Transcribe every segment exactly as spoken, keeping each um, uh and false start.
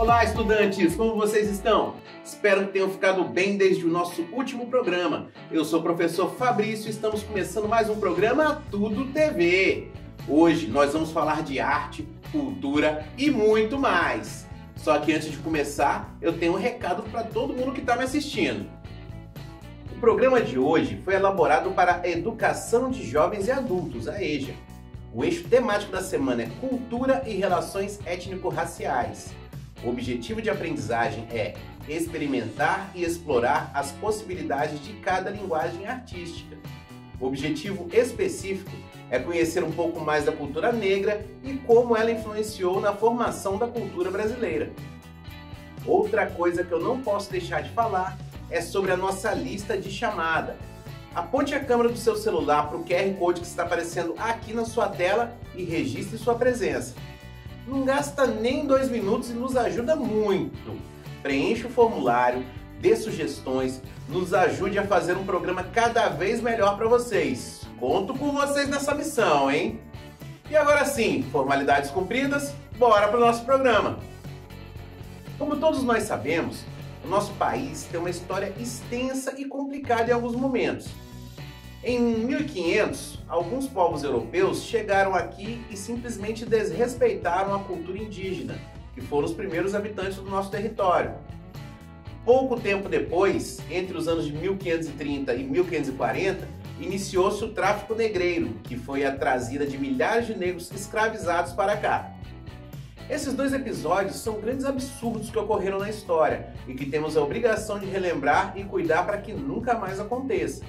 Olá, estudantes! Como vocês estão? Espero que tenham ficado bem desde o nosso último programa. Eu sou o professor Fabrício e estamos começando mais um programa Tudo T V. Hoje nós vamos falar de arte, cultura e muito mais. Só que antes de começar, eu tenho um recado para todo mundo que está me assistindo. O programa de hoje foi elaborado para a Educação de Jovens e Adultos, a EJA. O eixo temático da semana é Cultura e Relações Étnico-Raciais. O objetivo de aprendizagem é experimentar e explorar as possibilidades de cada linguagem artística. O objetivo específico é conhecer um pouco mais da cultura negra e como ela influenciou na formação da cultura brasileira. Outra coisa que eu não posso deixar de falar é sobre a nossa lista de chamada. Aponte a câmera do seu celular para o Q R Code que está aparecendo aqui na sua tela e registre sua presença. Não gasta nem dois minutos e nos ajuda muito. Preencha o formulário, dê sugestões, nos ajude a fazer um programa cada vez melhor para vocês. Conto com vocês nessa missão, hein? E agora sim, formalidades cumpridas, bora para o nosso programa. Como todos nós sabemos, o nosso país tem uma história extensa e complicada em alguns momentos. Em mil e quinhentos, alguns povos europeus chegaram aqui e simplesmente desrespeitaram a cultura indígena, que foram os primeiros habitantes do nosso território. Pouco tempo depois, entre os anos de mil quinhentos e trinta e mil quinhentos e quarenta, iniciou-se o tráfico negreiro, que foi a trazida de milhares de negros escravizados para cá. Esses dois episódios são grandes absurdos que ocorreram na história e que temos a obrigação de relembrar e cuidar para que nunca mais aconteça.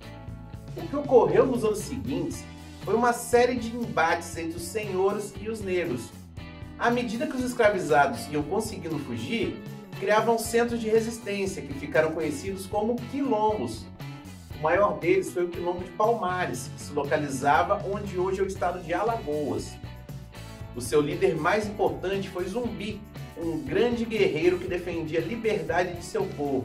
O que ocorreu nos anos seguintes foi uma série de embates entre os senhores e os negros. À medida que os escravizados iam conseguindo fugir, criavam centros de resistência que ficaram conhecidos como quilombos. O maior deles foi o Quilombo de Palmares, que se localizava onde hoje é o estado de Alagoas. O seu líder mais importante foi Zumbi, um grande guerreiro que defendia a liberdade de seu povo.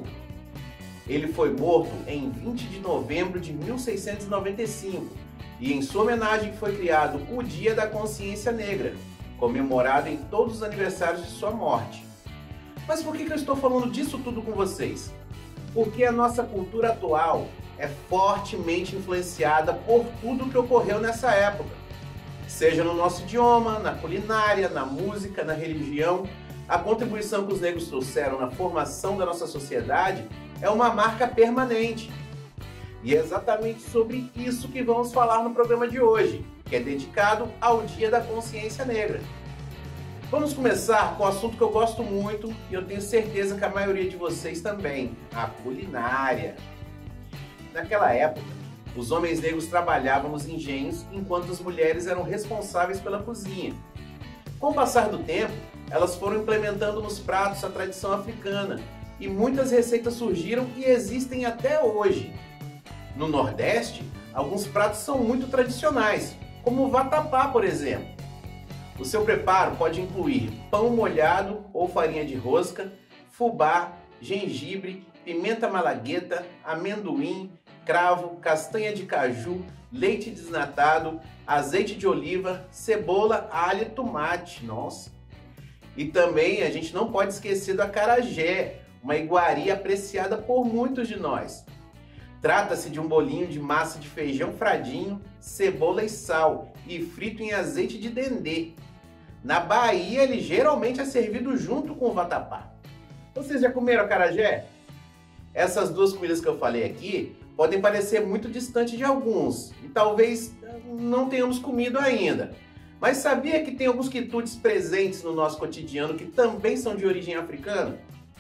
Ele foi morto em vinte de novembro de mil seiscentos e noventa e cinco e em sua homenagem foi criado o Dia da Consciência Negra, comemorado em todos os aniversários de sua morte. Mas por que eu estou falando disso tudo com vocês? Porque a nossa cultura atual é fortemente influenciada por tudo que ocorreu nessa época. Seja no nosso idioma, na culinária, na música, na religião, a contribuição que os negros trouxeram na formação da nossa sociedade é uma marca permanente. E é exatamente sobre isso que vamos falar no programa de hoje, que é dedicado ao Dia da Consciência Negra. Vamos começar com um assunto que eu gosto muito e eu tenho certeza que a maioria de vocês também, a culinária. Naquela época, os homens negros trabalhavam nos engenhos enquanto as mulheres eram responsáveis pela cozinha. Com o passar do tempo, elas foram implementando nos pratos a tradição africana e muitas receitas surgiram e existem até hoje. No Nordeste, alguns pratos são muito tradicionais, como o vatapá, por exemplo. O seu preparo pode incluir pão molhado ou farinha de rosca, fubá, gengibre, pimenta malagueta, amendoim, cravo, castanha de caju, leite desnatado, azeite de oliva, cebola, alho e tomate. Nossa! E também a gente não pode esquecer do acarajé, uma iguaria apreciada por muitos de nós. Trata-se de um bolinho de massa de feijão fradinho, cebola e sal e frito em azeite de dendê. Na Bahia, ele geralmente é servido junto com o vatapá. Vocês já comeram acarajé? Essas duas comidas que eu falei aqui podem parecer muito distantes de alguns e talvez não tenhamos comido ainda. Mas sabia que tem alguns quitutes presentes no nosso cotidiano que também são de origem africana?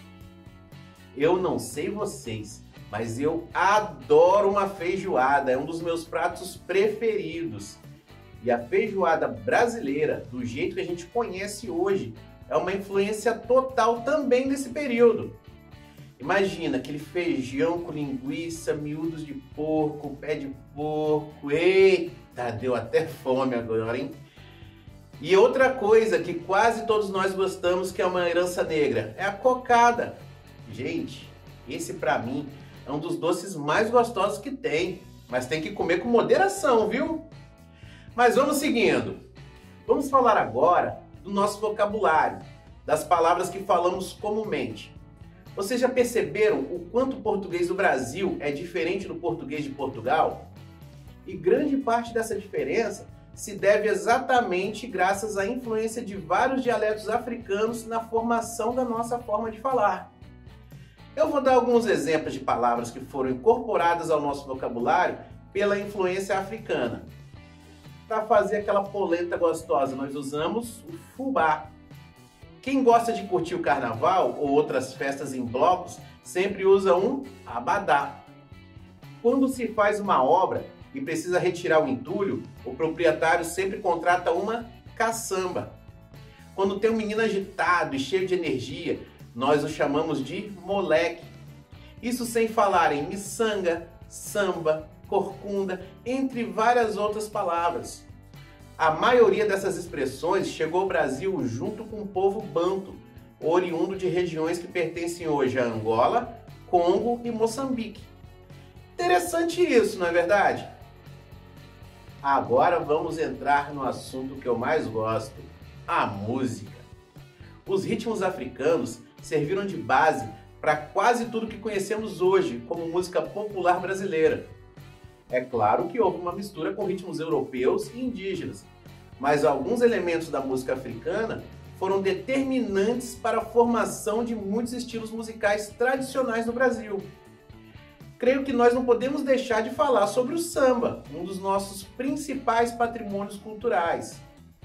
Eu não sei vocês, mas eu adoro uma feijoada, é um dos meus pratos preferidos. E a feijoada brasileira, do jeito que a gente conhece hoje, é uma influência total também desse período. Imagina aquele feijão com linguiça, miúdos de porco, pé de porco. Eita, deu até fome agora, hein? E outra coisa que quase todos nós gostamos, que é uma herança negra, é a cocada. Gente, esse pra mim é um dos doces mais gostosos que tem, mas tem que comer com moderação, viu? Mas vamos seguindo. Vamos falar agora do nosso vocabulário. das palavras que falamos comumente. Vocês já perceberam o quanto o português do Brasil é diferente do português de Portugal? E grande parte dessa diferença se deve exatamente graças à influência de vários dialetos africanos na formação da nossa forma de falar. Eu vou dar alguns exemplos de palavras que foram incorporadas ao nosso vocabulário pela influência africana. Para fazer aquela polenta gostosa, nós usamos o fubá. Quem gosta de curtir o carnaval ou outras festas em blocos sempre usa um abadá. Quando se faz uma obra e precisa retirar o entulho, o proprietário sempre contrata uma caçamba. Quando tem um menino agitado e cheio de energia, nós o chamamos de moleque. Isso sem falar em miçanga, samba, corcunda, entre várias outras palavras. A maioria dessas expressões chegou ao Brasil junto com o povo banto, oriundo de regiões que pertencem hoje a Angola, Congo e Moçambique. Interessante isso, não é verdade? Agora vamos entrar no assunto que eu mais gosto, a música. Os ritmos africanos serviram de base para quase tudo que conhecemos hoje como música popular brasileira. É claro que houve uma mistura com ritmos europeus e indígenas, mas alguns elementos da música africana foram determinantes para a formação de muitos estilos musicais tradicionais no Brasil. Creio que nós não podemos deixar de falar sobre o samba, um dos nossos principais patrimônios culturais.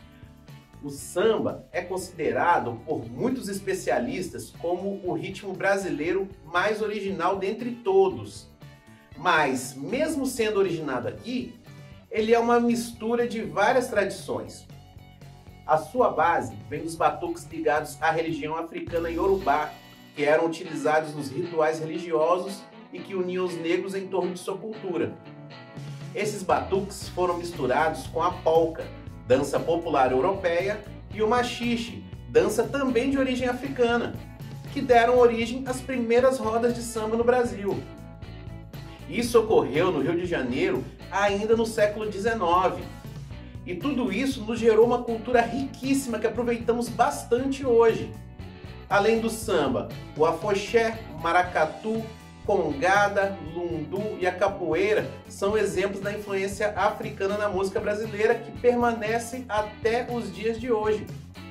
O samba é considerado por muitos especialistas como o ritmo brasileiro mais original dentre todos. Mas, mesmo sendo originado aqui, ele é uma mistura de várias tradições. A sua base vem dos batuques ligados à religião africana Yorubá, que eram utilizados nos rituais religiosos e que uniam os negros em torno de sua cultura. Esses batuques foram misturados com a polca, dança popular europeia, e o machixe, dança também de origem africana, que deram origem às primeiras rodas de samba no Brasil. Isso ocorreu no Rio de Janeiro ainda no século dezenove. E tudo isso nos gerou uma cultura riquíssima que aproveitamos bastante hoje. Além do samba, o afoxé, o maracatu, congada, lundu e a capoeira são exemplos da influência africana na música brasileira que permanecem até os dias de hoje.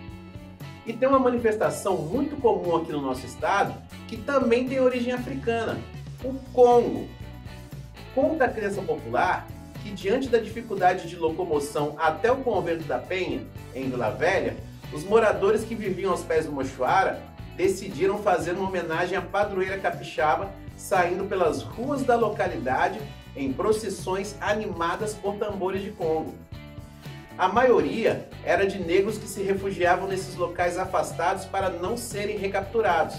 E tem uma manifestação muito comum aqui no nosso estado que também tem origem africana, o Congo. Conta a crença popular que, diante da dificuldade de locomoção até o Convento da Penha, em Vila Velha, os moradores que viviam aos pés do Mochoara decidiram fazer uma homenagem à padroeira capixaba, saindo pelas ruas da localidade em procissões animadas por tambores de Congo. A maioria era de negros que se refugiavam nesses locais afastados para não serem recapturados.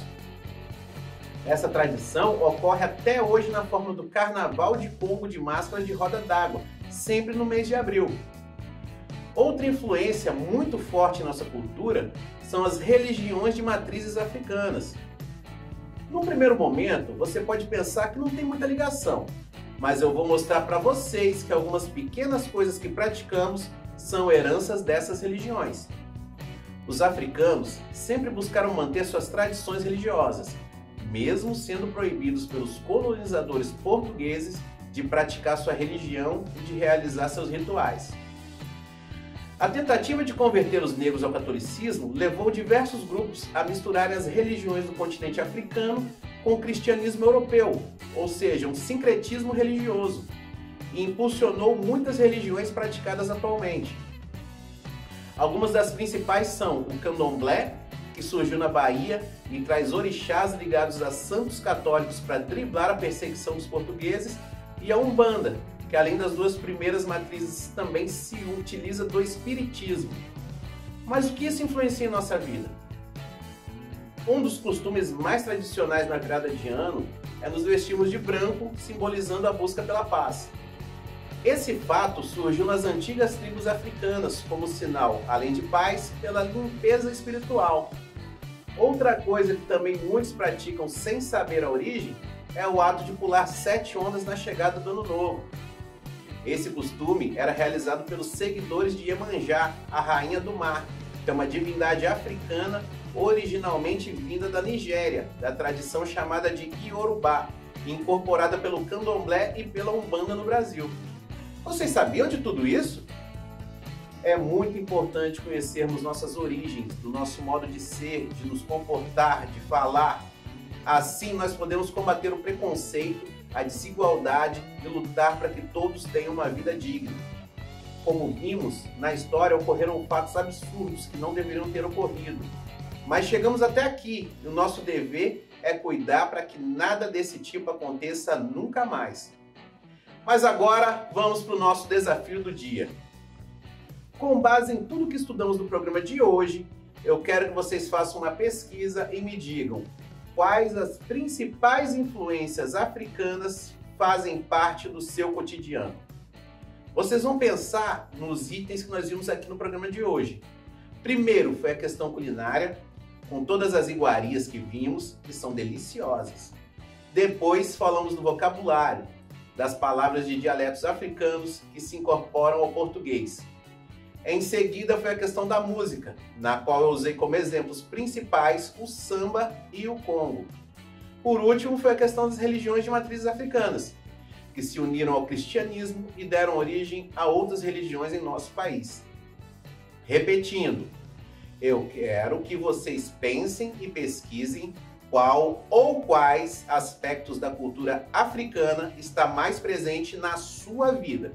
Essa tradição ocorre até hoje na forma do Carnaval de Congo de Máscaras de Roda d'Água, sempre no mês de abril. Outra influência muito forte em nossa cultura são as religiões de matrizes africanas. Num primeiro momento, você pode pensar que não tem muita ligação, mas eu vou mostrar para vocês que algumas pequenas coisas que praticamos são heranças dessas religiões. Os africanos sempre buscaram manter suas tradições religiosas, mesmo sendo proibidos pelos colonizadores portugueses de praticar sua religião e de realizar seus rituais. A tentativa de converter os negros ao catolicismo levou diversos grupos a misturarem as religiões do continente africano com o cristianismo europeu, ou seja, um sincretismo religioso, e impulsionou muitas religiões praticadas atualmente. Algumas das principais são o candomblé, que surgiu na Bahia e traz orixás ligados a santos católicos para driblar a perseguição dos portugueses, e a Umbanda, que além das duas primeiras matrizes também se utiliza do espiritismo. Mas o que isso influencia em nossa vida? Um dos costumes mais tradicionais na virada de ano é nos vestirmos de branco, simbolizando a busca pela paz. Esse fato surgiu nas antigas tribos africanas como sinal, além de paz, pela limpeza espiritual. Outra coisa que também muitos praticam sem saber a origem é o ato de pular sete ondas na chegada do Ano Novo. Esse costume era realizado pelos seguidores de Iemanjá, a rainha do mar, que é uma divindade africana originalmente vinda da Nigéria, da tradição chamada de Yorubá, incorporada pelo Candomblé e pela Umbanda no Brasil. Vocês sabiam de tudo isso? É muito importante conhecermos nossas origens, do nosso modo de ser, de nos comportar, de falar. Assim nós podemos combater o preconceito, a desigualdade e lutar para que todos tenham uma vida digna. Como vimos, na história ocorreram fatos absurdos que não deveriam ter ocorrido. Mas chegamos até aqui e o nosso dever é cuidar para que nada desse tipo aconteça nunca mais. Mas agora vamos para o nosso desafio do dia. Com base em tudo que estudamos no programa de hoje, eu quero que vocês façam uma pesquisa e me digam quais as principais influências africanas fazem parte do seu cotidiano. Vocês vão pensar nos itens que nós vimos aqui no programa de hoje. Primeiro foi a questão culinária, com todas as iguarias que vimos, que são deliciosas. Depois falamos do vocabulário, das palavras de dialetos africanos que se incorporam ao português. Em seguida foi a questão da música, na qual eu usei como exemplos principais o samba e o congo. Por último foi a questão das religiões de matrizes africanas, que se uniram ao cristianismo e deram origem a outras religiões em nosso país. Repetindo, eu quero que vocês pensem e pesquisem qual ou quais aspectos da cultura africana está mais presente na sua vida.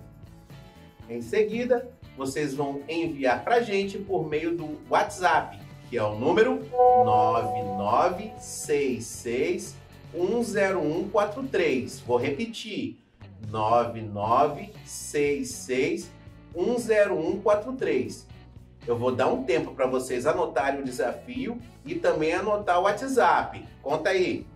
Em seguida, vocês vão enviar para a gente por meio do WhatsApp, que é o número nove nove seis seis um zero um quatro três. Vou repetir, nove nove seis seis um zero um quatro três. Eu vou dar um tempo para vocês anotarem o desafio e também anotar o WhatsApp. Conta aí.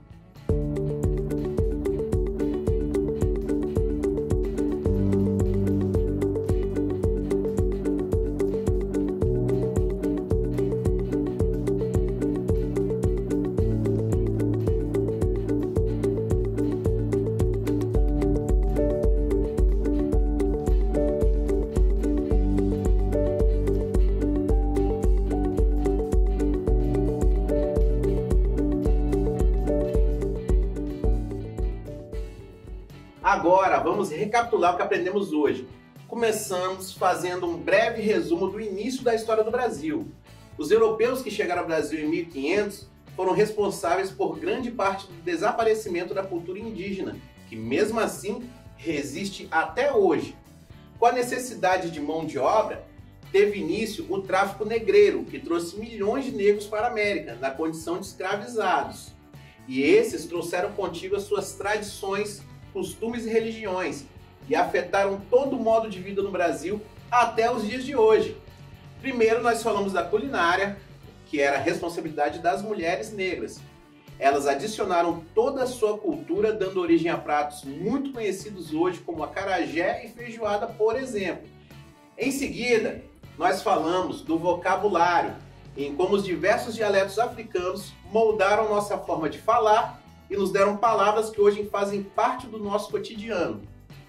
Agora, vamos recapitular o que aprendemos hoje. Começamos fazendo um breve resumo do início da história do Brasil. Os europeus que chegaram ao Brasil em mil e quinhentos foram responsáveis por grande parte do desaparecimento da cultura indígena, que mesmo assim resiste até hoje. Com a necessidade de mão de obra, teve início o tráfico negreiro, que trouxe milhões de negros para a América, na condição de escravizados. E esses trouxeram contigo as suas tradições, costumes e religiões, e afetaram todo o modo de vida no Brasil até os dias de hoje. Primeiro nós falamos da culinária, que era a responsabilidade das mulheres negras. Elas adicionaram toda a sua cultura, dando origem a pratos muito conhecidos hoje, como acarajé e feijoada, por exemplo. Em seguida, nós falamos do vocabulário, em como os diversos dialetos africanos moldaram nossa forma de falar e nos deram palavras que hoje fazem parte do nosso cotidiano.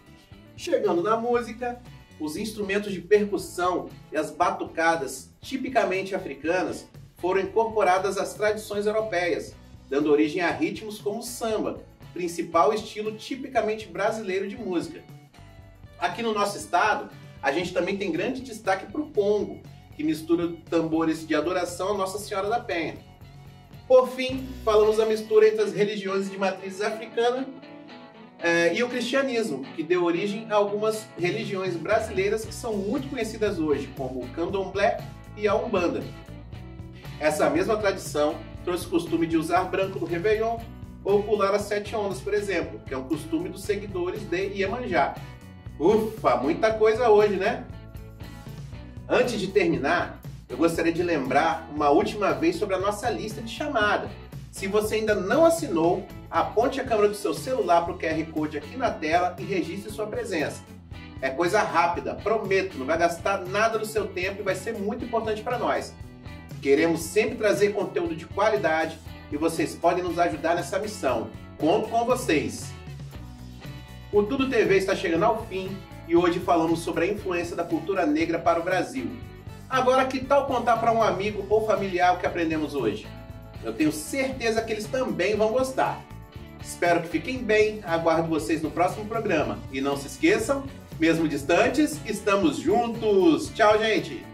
Chegando na música, os instrumentos de percussão e as batucadas tipicamente africanas foram incorporadas às tradições europeias, dando origem a ritmos como o samba, principal estilo tipicamente brasileiro de música. Aqui no nosso estado, a gente também tem grande destaque para o Congo, que mistura tambores de adoração a Nossa Senhora da Penha. Por fim, falamos da mistura entre as religiões de matrizes africana eh, e o cristianismo, que deu origem a algumas religiões brasileiras que são muito conhecidas hoje, como o Candomblé e a Umbanda. Essa mesma tradição trouxe o costume de usar branco no Réveillon ou pular as sete ondas, por exemplo, que é um costume dos seguidores de Iemanjá. Ufa, muita coisa hoje, né? Antes de terminar, eu gostaria de lembrar uma última vez sobre a nossa lista de chamada. Se você ainda não assinou, aponte a câmera do seu celular para o Q R Code aqui na tela e registre sua presença. É coisa rápida, prometo, não vai gastar nada do seu tempo e vai ser muito importante para nós. Queremos sempre trazer conteúdo de qualidade e vocês podem nos ajudar nessa missão. Conto com vocês! O Tudo T V está chegando ao fim e hoje falamos sobre a influência da cultura negra para o Brasil. Agora, que tal contar para um amigo ou familiar o que aprendemos hoje? Eu tenho certeza que eles também vão gostar. Espero que fiquem bem, aguardo vocês no próximo programa. E não se esqueçam, mesmo distantes, estamos juntos. Tchau, gente!